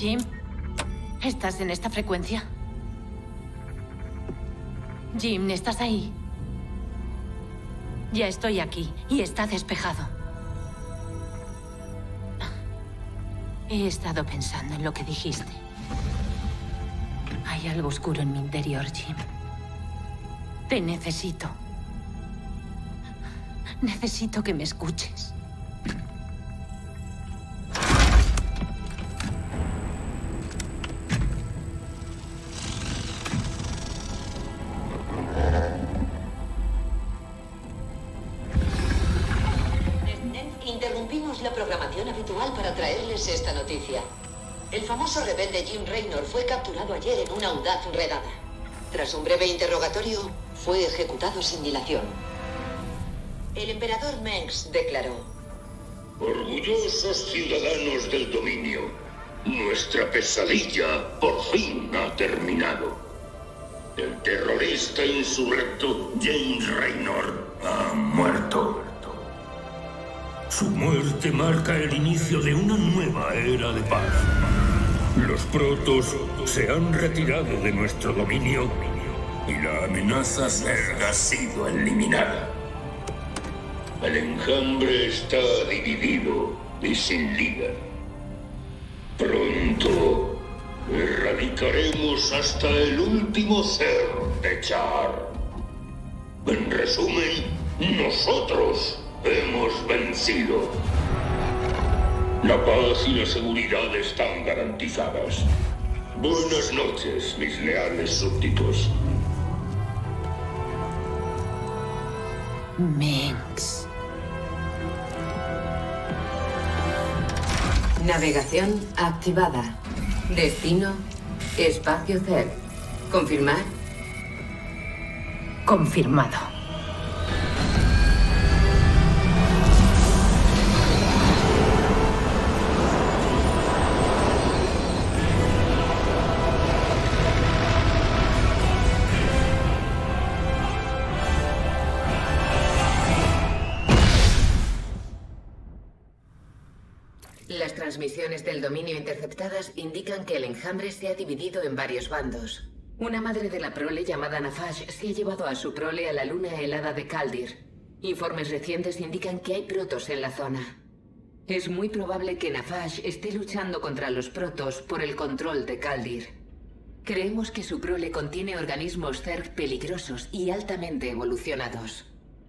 Jim, ¿estás en esta frecuencia? Jim, ¿estás ahí? Ya estoy aquí y está despejado. He estado pensando en lo que dijiste. Hay algo oscuro en mi interior, Jim. Te necesito. Necesito que me escuches. Interrumpimos la programación habitual para traerles esta noticia. El famoso rebelde Jim Raynor fue capturado ayer en una audaz redada. Tras un breve interrogatorio, fue ejecutado sin dilación. El emperador Mengs declaró: orgullosos ciudadanos del dominio, nuestra pesadilla por fin ha terminado. El terrorista insurrecto James Raynor ha muerto. Su muerte marca el inicio de una nueva era de paz. Los protos se han retirado de nuestro dominio y la amenaza Zerg ha sido eliminada. El enjambre está dividido y sin líder. Pronto erradicaremos hasta el último Zerg de Char. En resumen, nosotros hemos vencido. La paz y la seguridad están garantizadas. Buenas noches, mis leales súbditos. Mengs. Navegación activada. Destino: espacio Zerg. ¿Confirmar? Confirmado. Las transmisiones del dominio interceptadas indican que el enjambre se ha dividido en varios bandos. Una madre de la prole llamada Nafash se ha llevado a su prole a la luna helada de Kaldir. Informes recientes indican que hay protos en la zona. Es muy probable que Nafash esté luchando contra los protos por el control de Kaldir. Creemos que su prole contiene organismos Zerg peligrosos y altamente evolucionados.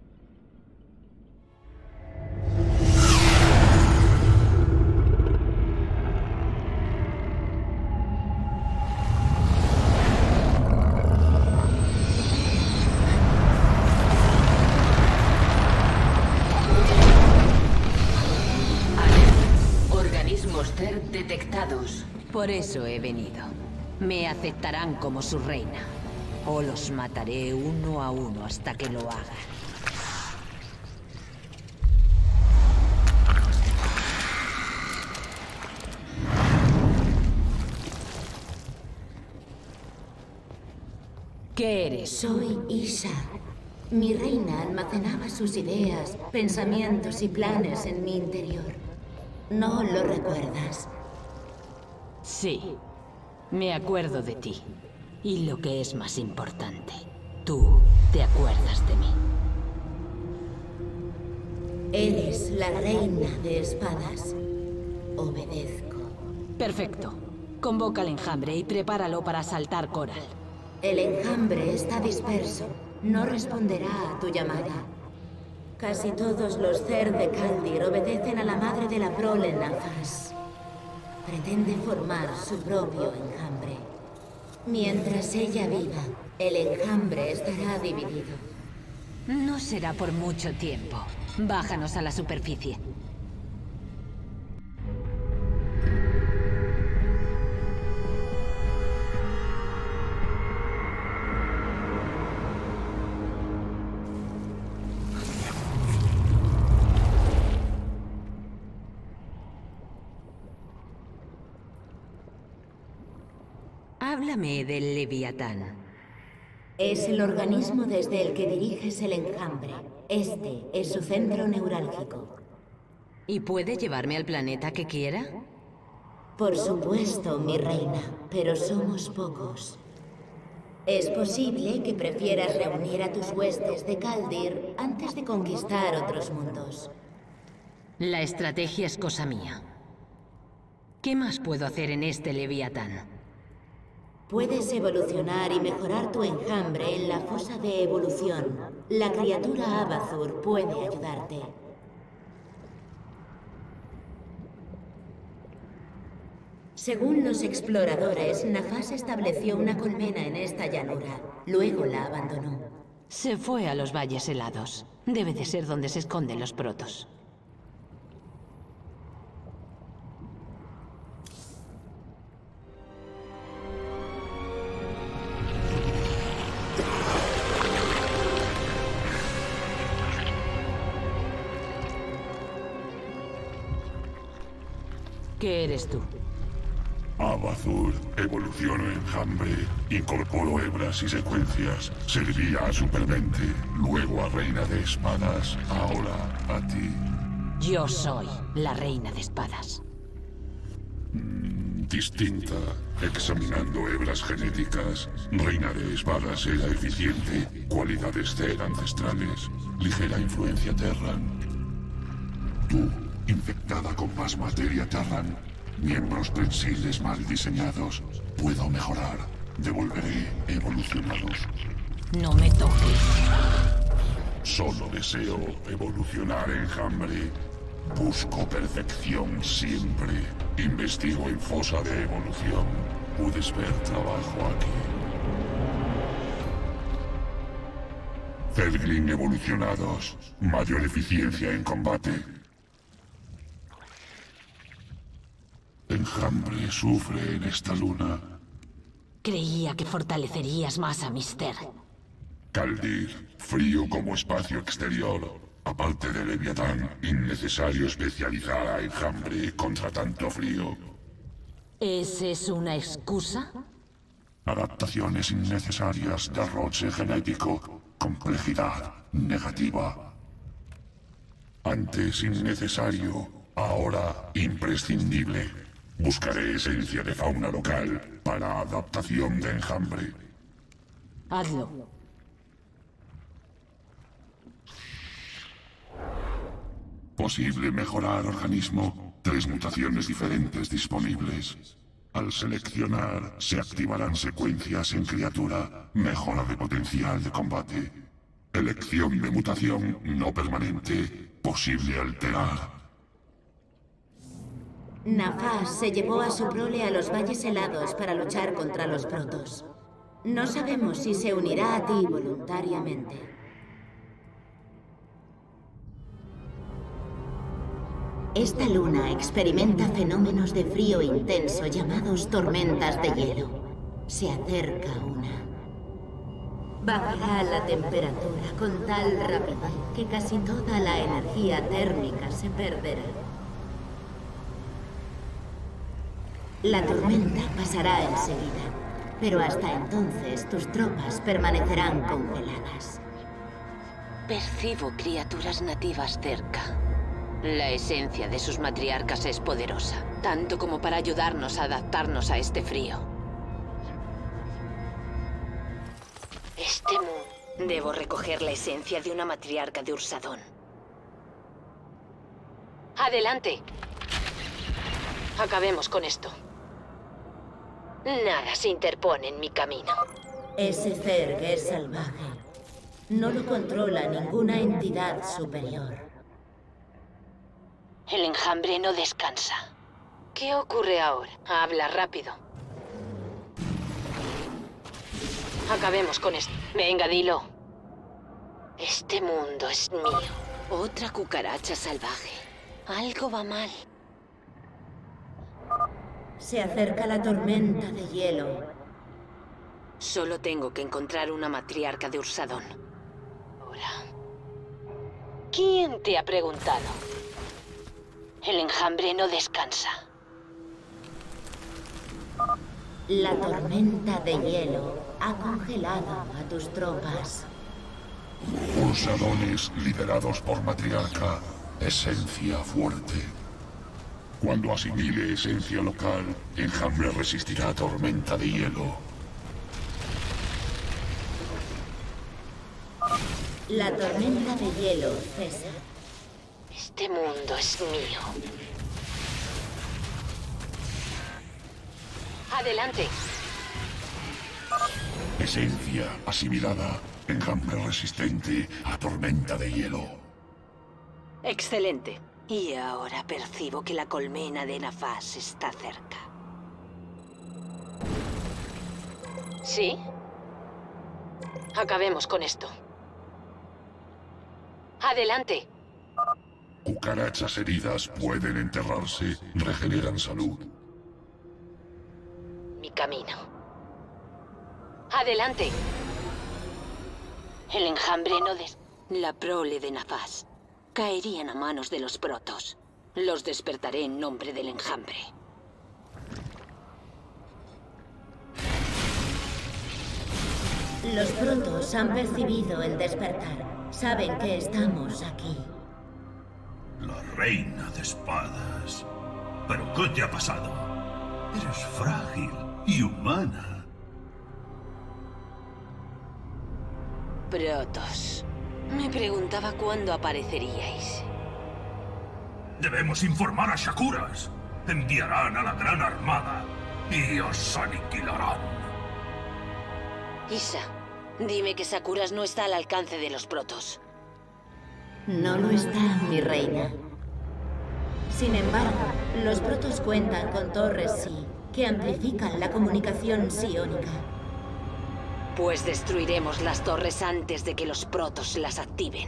Detectados. Por eso he venido. Me aceptarán como su reina. O los mataré uno a uno hasta que lo hagan. ¿Qué eres? Soy Isha. Mi reina almacenaba sus ideas, pensamientos y planes en mi interior. ¿No lo recuerdas? Sí, me acuerdo de ti. Y lo que es más importante, tú te acuerdas de mí. Eres la reina de espadas. Obedezco. Perfecto. Convoca al enjambre y prepáralo para asaltar Coral. El enjambre está disperso. No responderá a tu llamada. Casi todos los Zerg de Kaldir obedecen a la madre de la prole Nafash. Pretende formar su propio enjambre. Mientras ella viva, el enjambre estará dividido. No será por mucho tiempo. Bájanos a la superficie. Háblame del Leviatán. Es el organismo desde el que diriges el enjambre. Este es su centro neurálgico. ¿Y puede llevarme al planeta que quiera? Por supuesto, mi reina, pero somos pocos. Es posible que prefieras reunir a tus huestes de Kaldir antes de conquistar otros mundos. La estrategia es cosa mía. ¿Qué más puedo hacer en este Leviatán? Puedes evolucionar y mejorar tu enjambre en la fosa de evolución. La criatura Abathur puede ayudarte. Según los exploradores, Nafas estableció una colmena en esta llanura. Luego la abandonó. Se fue a los valles helados. Debe de ser donde se esconden los protos. ¿Qué eres tú? Abathur evolucionó enjambre, incorporó hebras y secuencias, servía a Supermente, luego a Reina de Espadas, ahora a ti. Yo soy la Reina de Espadas. Distinta, examinando hebras genéticas, Reina de Espadas era eficiente, cualidades Zer ancestrales, ligera influencia Terran. Tú, infectada con más materia Terran, miembros prensiles mal diseñados. Puedo mejorar. Devolveré evolucionados. No me toques. Solo deseo evolucionar enjambre. Busco perfección siempre. Investigo en fosa de evolución. Puedes ver trabajo aquí. Zerglin evolucionados. Mayor eficiencia en combate. Enjambre sufre en esta luna. Creía que fortalecerías más a Mister. Kaldir, frío como espacio exterior. Aparte de Leviatán, innecesario especializar a enjambre contra tanto frío. ¿Esa es una excusa? Adaptaciones innecesarias, derroche genético, complejidad negativa. Antes innecesario, ahora imprescindible. Buscaré esencia de fauna local para adaptación de enjambre. Hazlo. Posible mejorar organismo. 3 mutaciones diferentes disponibles. Al seleccionar, se activarán secuencias en criatura. Mejora de potencial de combate. Elección de mutación no permanente. Posible alterar. Nafas se llevó a su prole a los valles helados para luchar contra los protos. No sabemos si se unirá a ti voluntariamente. Esta luna experimenta fenómenos de frío intenso llamados tormentas de hielo. Se acerca una. Bajará la temperatura con tal rapidez que casi toda la energía térmica se perderá. La tormenta pasará enseguida, pero hasta entonces tus tropas permanecerán congeladas. Percibo criaturas nativas cerca. La esencia de sus matriarcas es poderosa, tanto como para ayudarnos a adaptarnos a este frío. Debo recoger la esencia de una matriarca de Ursadón. ¡Adelante! Acabemos con esto. Nada se interpone en mi camino. Ese Zerg es salvaje. No lo controla ninguna entidad superior. El enjambre no descansa. ¿Qué ocurre ahora? Habla rápido. Acabemos con esto. Venga, dilo. Este mundo es mío. Otra cucaracha salvaje. Algo va mal. Se acerca la tormenta de hielo. Solo tengo que encontrar una matriarca de Ursadón. Ahora. ¿Quién te ha preguntado? El enjambre no descansa. La tormenta de hielo ha congelado a tus tropas. Ursadones liderados por matriarca. Esencia fuerte. Cuando asimile esencia local, Enjambre resistirá tormenta de hielo. La tormenta de hielo cesa. Este mundo es mío. Adelante. Esencia asimilada. Enjambre resistente a tormenta de hielo. Excelente. Y ahora percibo que la colmena de Nafas está cerca. ¿Sí? Acabemos con esto. Adelante. Cucarachas heridas pueden enterrarse, regeneran salud. Mi camino. Adelante. El enjambre no La prole de Nafas caerían a manos de los protos. Los despertaré en nombre del enjambre. Los protos han percibido el despertar. Saben que estamos aquí. La reina de espadas. ¿Pero qué te ha pasado? Eres frágil y humana. Protos. Me preguntaba cuándo apareceríais. Debemos informar a Shakuras. Enviarán a la Gran Armada y os aniquilarán. Isa, dime que Sakuras no está al alcance de los protos. No lo está, mi reina. Sin embargo, los protos cuentan con torres Psi que amplifican la comunicación psiónica. Pues destruiremos las torres antes de que los protos las activen.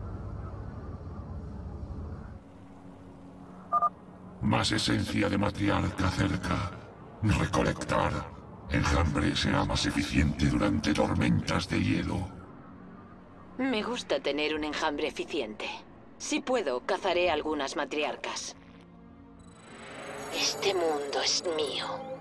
Más esencia de matriarca cerca. Recolectar. Enjambre será más eficiente durante tormentas de hielo. Me gusta tener un enjambre eficiente. Si puedo, cazaré algunas matriarcas. Este mundo es mío.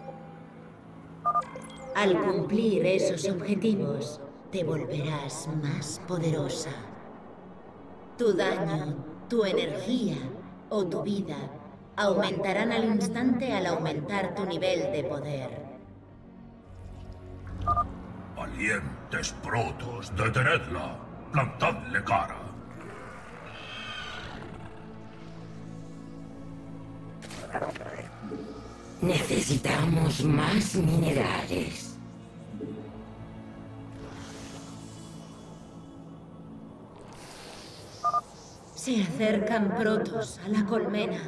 Al cumplir esos objetivos, te volverás más poderosa. Tu daño, tu energía o tu vida aumentarán al instante al aumentar tu nivel de poder. Valientes protos, detenedla. Plantadle cara. Necesitamos más minerales. Se acercan protos a la colmena.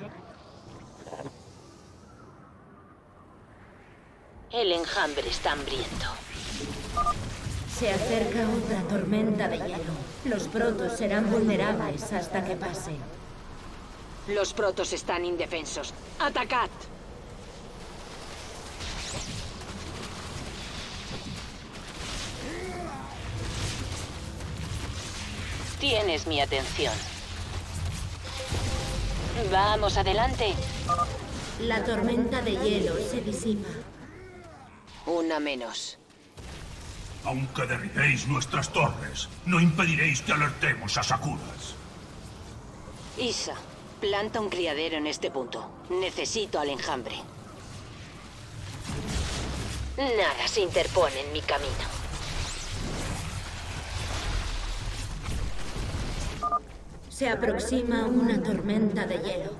El enjambre está hambriento. Se acerca otra tormenta de hielo. Los protos serán vulnerables hasta que pase. Los protos están indefensos. ¡Atacad! Tienes mi atención. Vamos, adelante. La tormenta de hielo se disipa. Una menos. Aunque derribéis nuestras torres, no impediréis que alertemos a Sakuras. Isa, planta un criadero en este punto. Necesito al enjambre. Nada se interpone en mi camino. Se aproxima una tormenta de hielo.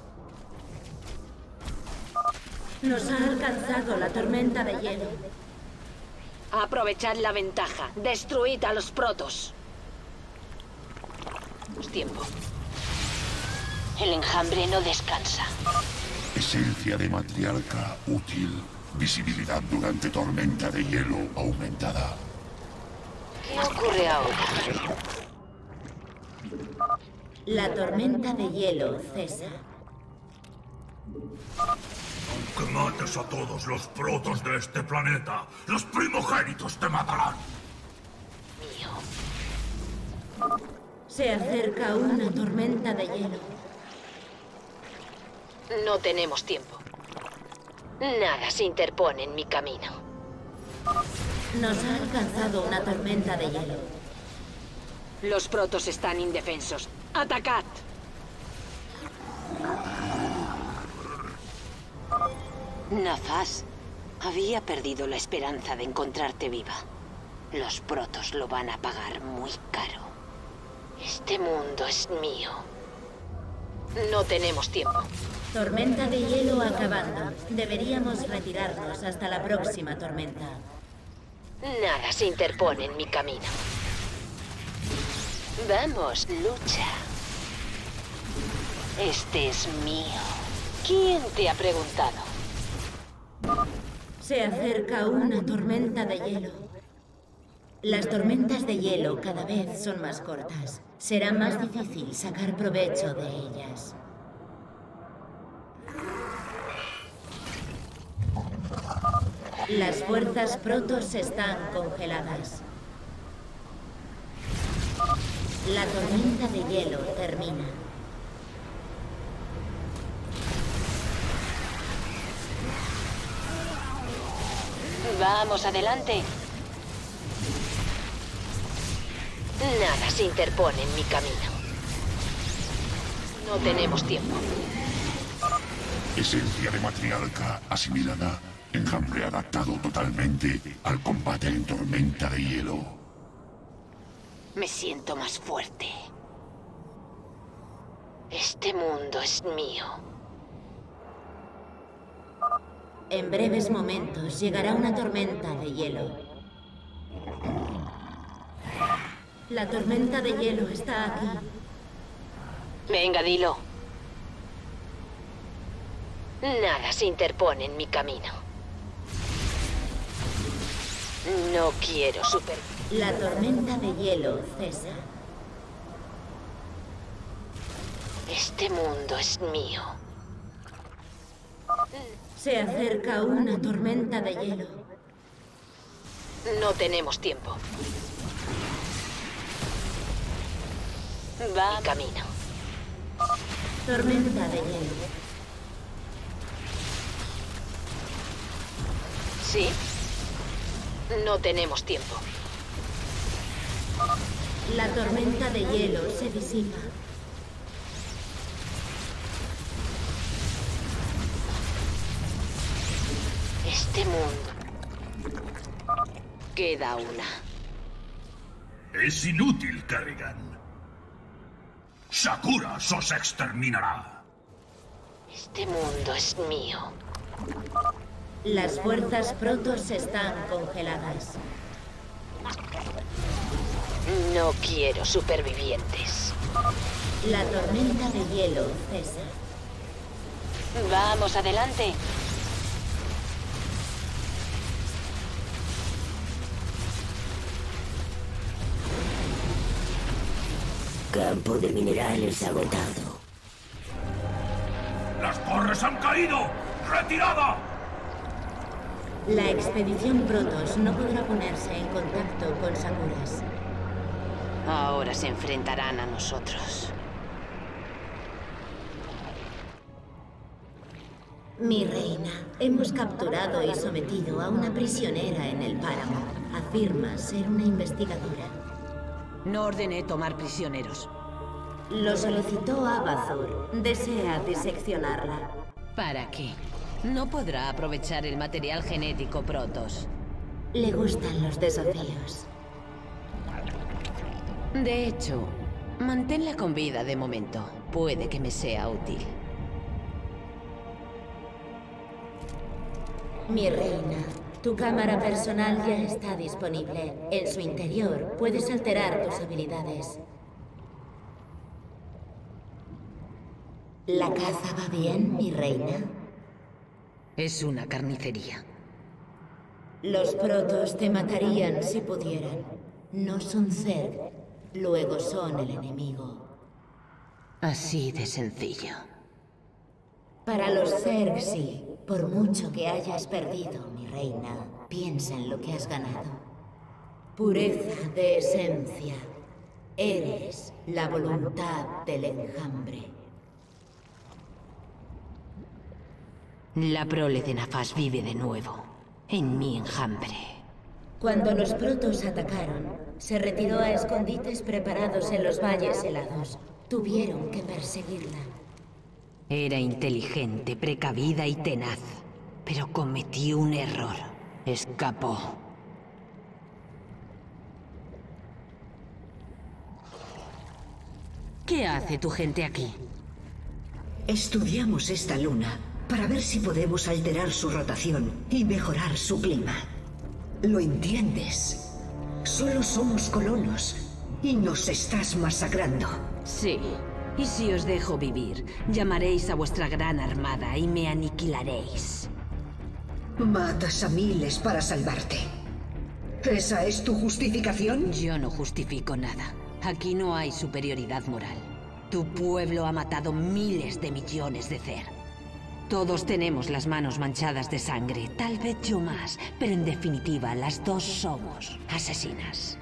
Nos ha alcanzado la tormenta de hielo. Aprovechad la ventaja. Destruid a los protos. Es tiempo. El enjambre no descansa. Esencia de matriarca útil. Visibilidad durante tormenta de hielo aumentada. ¿Qué ocurre ahora? La tormenta de hielo cesa. Aunque mates a todos los protos de este planeta, los primogénitos te matarán. Mío. Se acerca una tormenta de hielo. No tenemos tiempo. Nada se interpone en mi camino. Nos ha alcanzado una tormenta de hielo. Los protos están indefensos. ¡Atacad! Nafas, había perdido la esperanza de encontrarte viva. Los protos lo van a pagar muy caro. Este mundo es mío. No tenemos tiempo. Tormenta de hielo acabando. Deberíamos retirarnos hasta la próxima tormenta. Nada se interpone en mi camino. Vamos, lucha. Este es mío. ¿Quién te ha preguntado? Se acerca una tormenta de hielo. Las tormentas de hielo cada vez son más cortas. Será más difícil sacar provecho de ellas. Las fuerzas protos están congeladas. La tormenta de hielo termina. Vamos, adelante. Nada se interpone en mi camino. No tenemos tiempo. Esencia de matriarca asimilada. Enjambre adaptado totalmente al combate en tormenta de hielo. Me siento más fuerte. Este mundo es mío. En breves momentos llegará una tormenta de hielo. La tormenta de hielo está aquí. Venga, dilo. Nada se interpone en mi camino. No quiero super... La tormenta de hielo cesa. Este mundo es mío. Se acerca una tormenta de hielo. No tenemos tiempo. Va mi camino. Tormenta de hielo. ¿Sí? No tenemos tiempo. La tormenta de hielo se disipa. Este mundo... Queda una. Es inútil, Kerrigan. Sakura os exterminará. Este mundo es mío. Las fuerzas protos están congeladas. No quiero supervivientes. La tormenta de hielo cesa. Vamos, adelante. Campo de minerales agotado. ¡Las torres han caído! ¡Retirada! La expedición Protoss no podrá ponerse en contacto con Sakuras. Ahora se enfrentarán a nosotros. Mi reina, hemos capturado y sometido a una prisionera en el páramo. Afirma ser una investigadora. No ordené tomar prisioneros. Lo solicitó Abathur. Desea diseccionarla. ¿Para qué? No podrá aprovechar el material genético Protoss. Le gustan los desafíos. De hecho, manténla con vida de momento. Puede que me sea útil. Mi reina, tu cámara personal ya está disponible. En su interior puedes alterar tus habilidades. ¿La caza va bien, mi reina? Es una carnicería. Los protos te matarían si pudieran. No son Zerg, luego son el enemigo. Así de sencillo. Para los Zerg sí. Por mucho que hayas perdido, mi reina, piensa en lo que has ganado. Pureza de esencia. Eres la voluntad del enjambre. La prole de Nafas vive de nuevo, en mi enjambre. Cuando los protos atacaron, se retiró a escondites preparados en los valles helados. Tuvieron que perseguirla. Era inteligente, precavida y tenaz. pero cometí un error. Escapó. ¿Qué hace tu gente aquí? Estudiamos esta luna para ver si podemos alterar su rotación y mejorar su clima. ¿Lo entiendes? Solo somos colonos y nos estás masacrando. Sí. Y si os dejo vivir, llamaréis a vuestra gran armada y me aniquilaréis. Matas a miles para salvarte. ¿Esa es tu justificación? Yo no justifico nada. Aquí no hay superioridad moral. Tu pueblo ha matado miles de millones de Zer. Todos tenemos las manos manchadas de sangre, tal vez yo más, pero en definitiva las dos somos asesinas.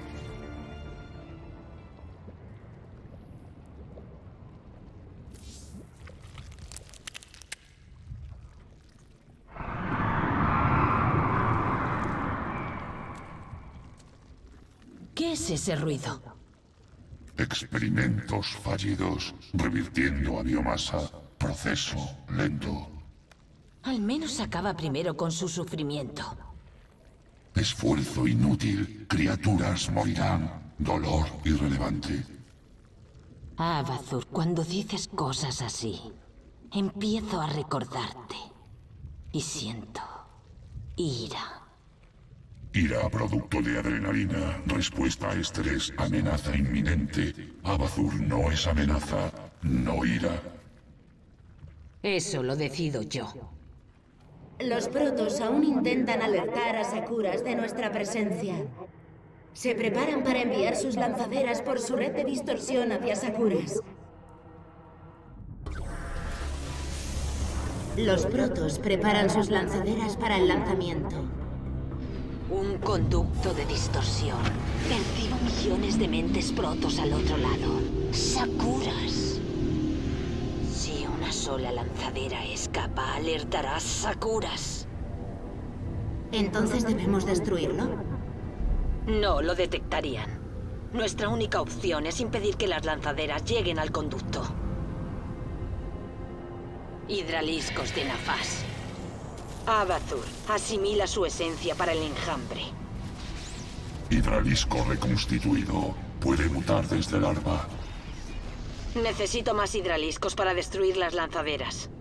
¿Qué es ese ruido? Experimentos fallidos, revirtiendo a biomasa. Proceso lento. Al menos acaba primero con su sufrimiento. Esfuerzo inútil. Criaturas morirán. Dolor irrelevante. Abathur, cuando dices cosas así, empiezo a recordarte. Y siento ira. Ira producto de adrenalina, respuesta a estrés, amenaza inminente. Abathur no es amenaza, no ira. Eso lo decido yo. Los protos aún intentan alertar a Sakuras de nuestra presencia. Se preparan para enviar sus lanzaderas por su red de distorsión hacia Sakuras. Los protos preparan sus lanzaderas para el lanzamiento. Un conducto de distorsión. Percibo millones de mentes protos al otro lado. Sakuras. Si una sola lanzadera escapa, alertará a Sakuras. ¿Entonces debemos destruirlo? No lo detectarían. Nuestra única opción es impedir que las lanzaderas lleguen al conducto. Hidraliscos de Nafas. Abathur asimila su esencia para el enjambre. Hidralisco reconstituido. Puede mutar desde larva. Necesito más hidraliscos para destruir las lanzaderas.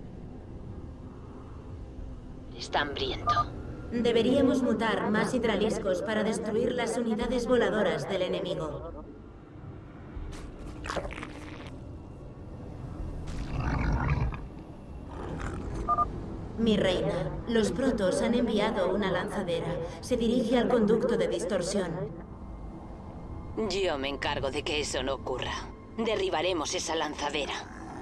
Está hambriento. Deberíamos mutar más hidraliscos para destruir las unidades voladoras del enemigo. Mi reina, los protos han enviado una lanzadera. Se dirige al conducto de distorsión. Yo me encargo de que eso no ocurra. Derribaremos esa lanzadera.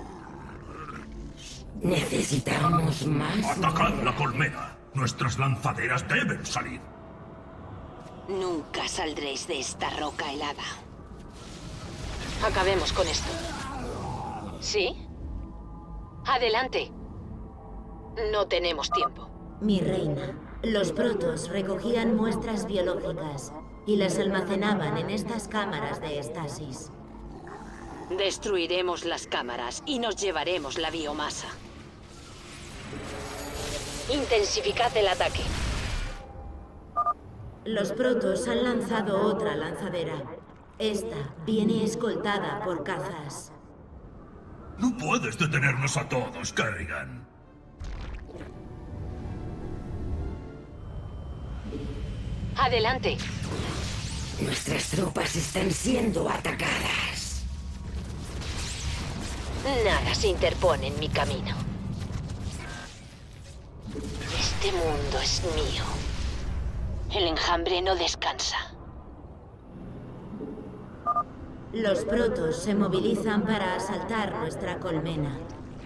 Necesitamos más. ¡Atacad la colmena! Nuestras lanzaderas deben salir. Nunca saldréis de esta roca helada. Acabemos con esto. ¿Sí? Adelante. No tenemos tiempo. Mi reina, los protos recogían muestras biológicas y las almacenaban en estas cámaras de estasis. Destruiremos las cámaras y nos llevaremos la biomasa. Intensificad el ataque. Los protos han lanzado otra lanzadera. Esta viene escoltada por cazas. No puedes detenernos a todos, Kerrigan. Adelante. Nuestras tropas están siendo atacadas. Nada se interpone en mi camino. Este mundo es mío. El enjambre no descansa. Los protos se movilizan para asaltar nuestra colmena.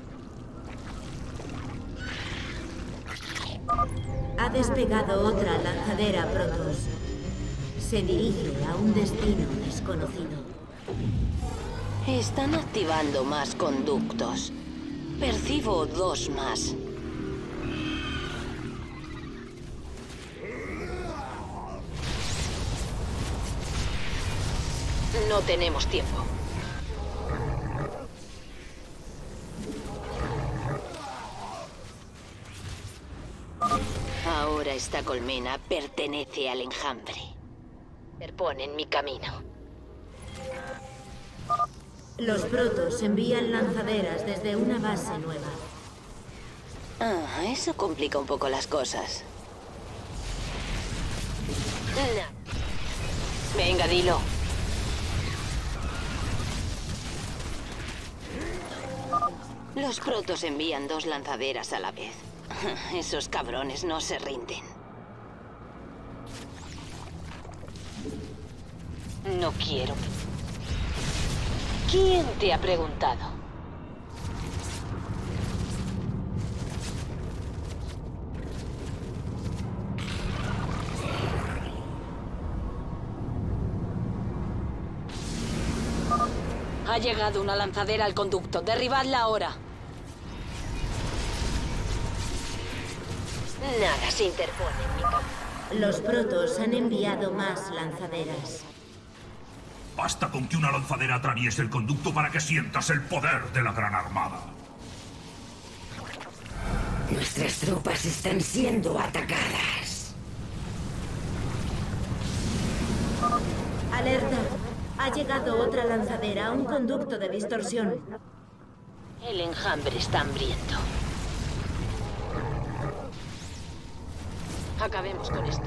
Ha despegado otra lanzadera protos. Se dirige a un destino desconocido. Están activando más conductos. Percibo 2 más. No tenemos tiempo. Esta colmena pertenece al enjambre. Interpone en mi camino. Los protos envían lanzaderas desde una base nueva. Ah, eso complica un poco las cosas. No. Venga, dilo. Los protos envían 2 lanzaderas a la vez. Esos cabrones no se rinden. No quiero. ¿Quién te ha preguntado? Ha llegado una lanzadera al conducto. Derribadla ahora. Nada se interpone en mi camino. Los protos han enviado más lanzaderas. Basta con que una lanzadera atraviese el conducto para que sientas el poder de la Gran Armada. Nuestras tropas están siendo atacadas. ¡Alerta! Ha llegado otra lanzadera a un conducto de distorsión. El enjambre está hambriento. Acabemos con esto.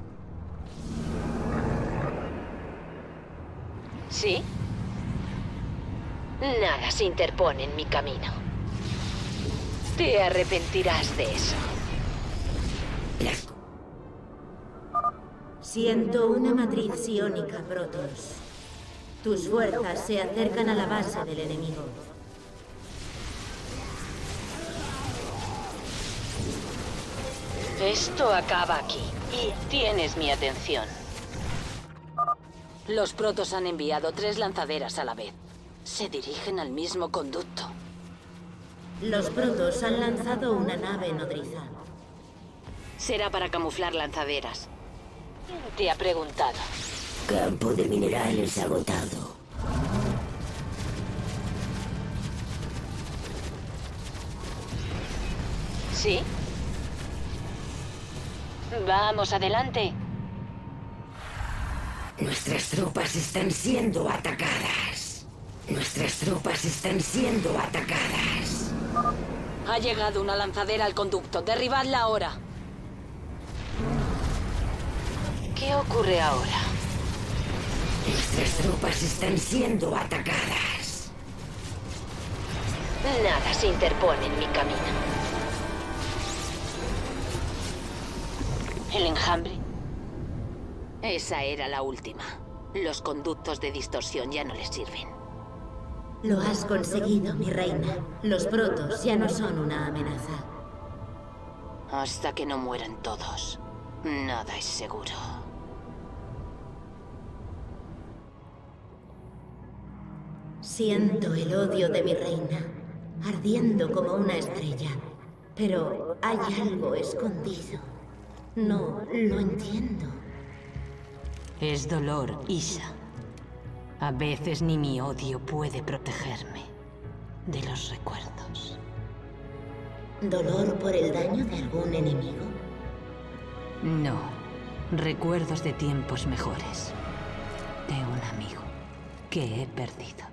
¿Sí? Nada se interpone en mi camino. Te arrepentirás de eso. Siento una matriz psiónica, Protoss. Tus fuerzas se acercan a la base del enemigo. Esto acaba aquí. Y tienes mi atención. Los protos han enviado 3 lanzaderas a la vez. Se dirigen al mismo conducto. Los protos han lanzado una nave nodriza. Será para camuflar lanzaderas. ¿Quién te ha preguntado? Campo de minerales agotado. ¿Sí? Vamos, adelante. Nuestras tropas están siendo atacadas. Nuestras tropas están siendo atacadas. Ha llegado una lanzadera al conducto. Derribadla ahora. ¿Qué ocurre ahora? Nuestras tropas están siendo atacadas. Nada se interpone en mi camino. ¿El enjambre? Esa era la última. Los conductos de distorsión ya no les sirven. Lo has conseguido, mi reina. Los protos ya no son una amenaza. Hasta que no mueran todos, nada es seguro. Siento el odio de mi reina, ardiendo como una estrella. Pero hay algo escondido. No lo entiendo. Es dolor, Isha. A veces ni mi odio puede protegerme de los recuerdos. ¿Dolor por el daño de algún enemigo? No. Recuerdos de tiempos mejores. De un amigo que he perdido.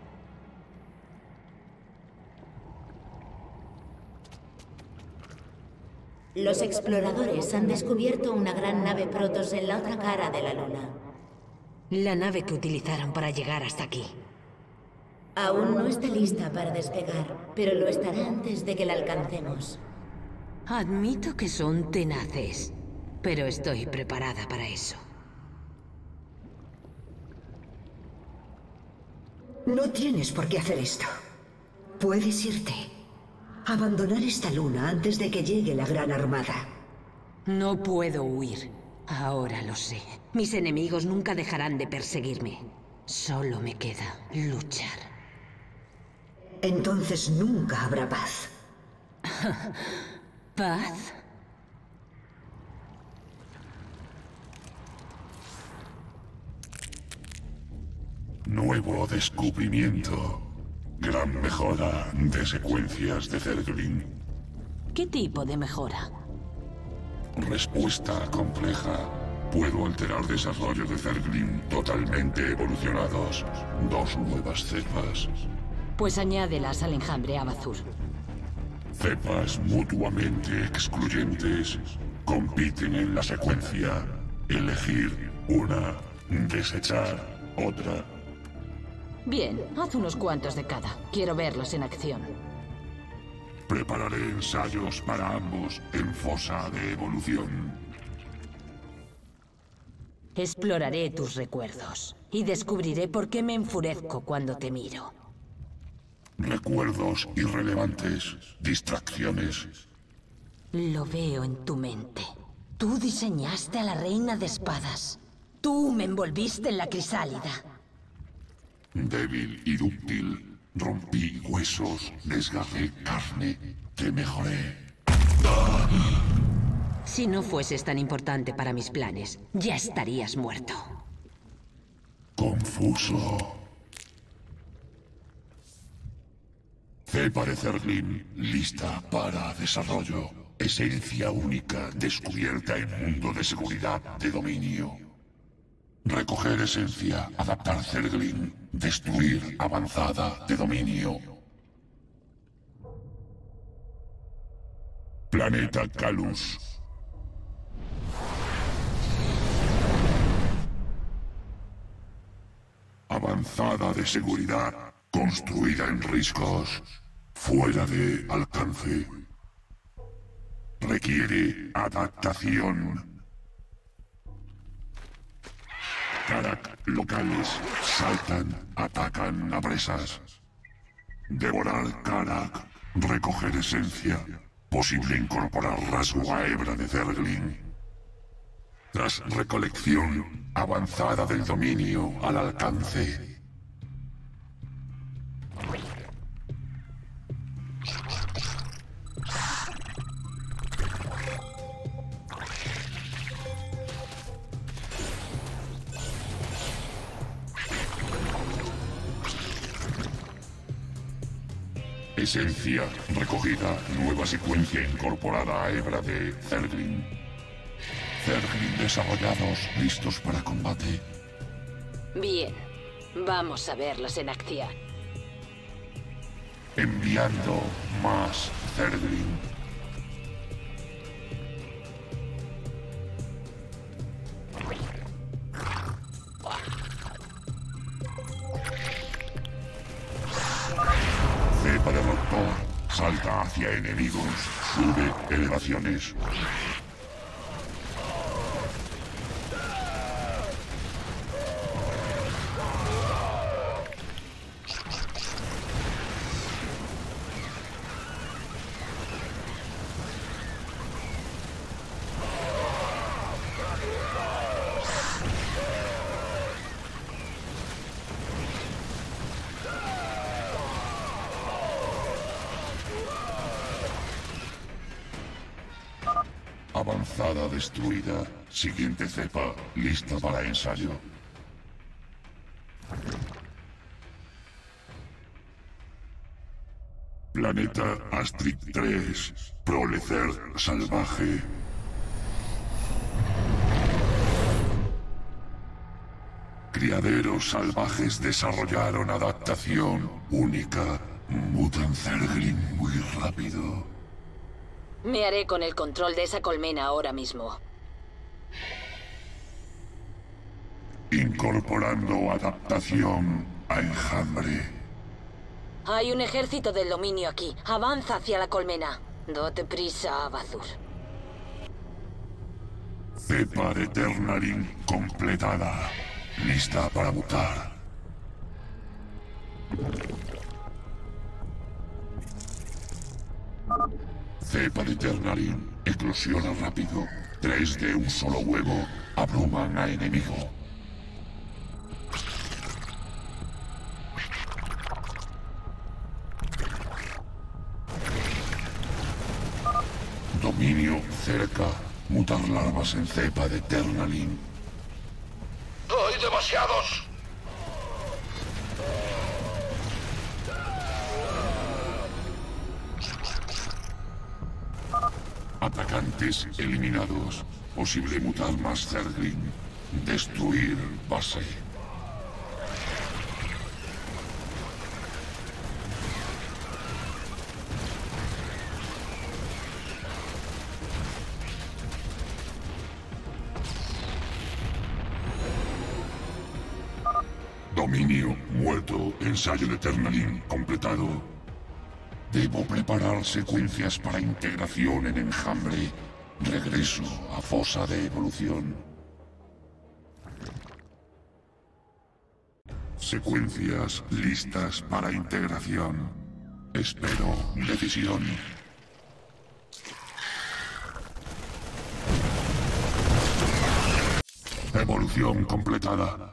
Los exploradores han descubierto una gran nave Protoss en la otra cara de la luna. La nave que utilizaron para llegar hasta aquí. Aún no está lista para despegar, pero lo estará antes de que la alcancemos. Admito que son tenaces, pero estoy preparada para eso. No tienes por qué hacer esto. Puedes irte. Abandonar esta luna antes de que llegue la Gran Armada. No puedo huir. Ahora lo sé. Mis enemigos nunca dejarán de perseguirme. Solo me queda luchar. Entonces nunca habrá paz. ¿Paz? Nuevo descubrimiento. Gran mejora de secuencias de Zerglin. ¿Qué tipo de mejora? Respuesta compleja. Puedo alterar desarrollo de Zerglin totalmente evolucionados. 2 nuevas cepas. Pues añádelas al enjambre Abazur. Cepas mutuamente excluyentes compiten en la secuencia. Elegir una, desechar otra. Bien, haz unos cuantos de cada. Quiero verlos en acción. Prepararé ensayos para ambos en fosa de evolución. Exploraré tus recuerdos y descubriré por qué me enfurezco cuando te miro. Recuerdos irrelevantes, distracciones. Lo veo en tu mente. Tú diseñaste a la reina de espadas. Tú me envolviste en la crisálida. Débil y dúctil. Rompí huesos, desgarré carne, te mejoré. Si no fueses tan importante para mis planes, ya estarías muerto. Confuso. Cepa de Zerglin, lista para desarrollo. Esencia única, descubierta en mundo de seguridad de dominio. Recoger esencia, adaptar Zerglin, destruir avanzada de dominio. Planeta Calus. Avanzada de seguridad, construida en riscos, fuera de alcance. Requiere adaptación. Karak locales saltan, atacan a presas. Devorar Karak, recoger esencia. Posible incorporar rasgo a hebra de Zerglin. Tras recolección, avanzada del dominio al alcance. Esencia recogida, nueva secuencia incorporada a hebra de Zerglin. Zerglin desarrollados, listos para combate. Bien, vamos a verlos en acción. Enviando más Zerglin. Cepa de Raptor salta hacia enemigos, sube elevaciones. Avanzada destruida. Siguiente cepa, lista para ensayo. Planeta Astric 3. Prolecer salvaje. Criaderos salvajes desarrollaron adaptación única. Mutan Zerglin muy rápido. Me haré con el control de esa colmena ahora mismo. Incorporando adaptación a enjambre. Hay un ejército del dominio aquí. Avanza hacia la colmena. Date prisa, Abazur. Cepa de Eternalin completada. Lista para mutar. Cepa de Eternalin eclosiona rápido. 3 de un solo huevo abruman a enemigo. Dominio cerca. Mutar larvas en cepa de Eternalin. ¡Hay demasiados! Atacante Tripulantes eliminados. Posible mutar más Zerglin. Destruir base. Dominio muerto. Ensayo de Eternalin completado. Debo preparar secuencias para integración en enjambre. Regreso a fosa de evolución. Secuencias listas para integración. Espero decisión. Evolución completada.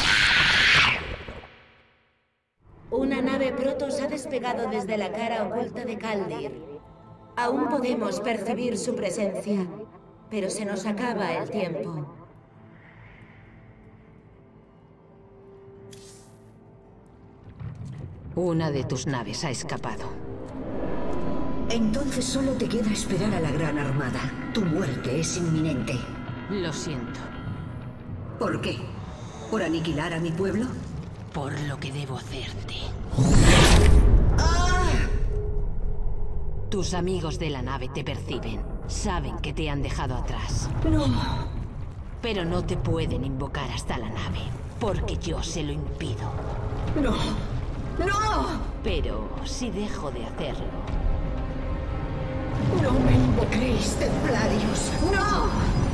Una nave Protoss ha despegado desde la cara oculta de Kaldir. Aún podemos percibir su presencia, pero se nos acaba el tiempo. Una de tus naves ha escapado. Entonces solo te queda esperar a la Gran Armada. Tu muerte es inminente. Lo siento. ¿Por qué? ¿Por aniquilar a mi pueblo? Por lo que debo hacerte. ¡Ah! Tus amigos de la nave te perciben. Saben que te han dejado atrás. No. Pero no te pueden invocar hasta la nave, porque yo se lo impido. No. ¡No! Pero si dejo de hacerlo... ¡No me invoquéis, templarios! ¡No!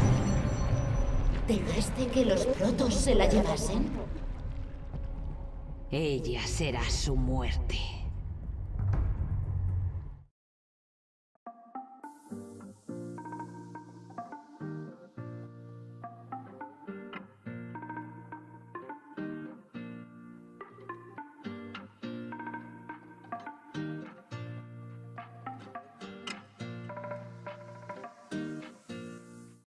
¿Dejaste que los Protoss se la llevasen? Ella será su muerte.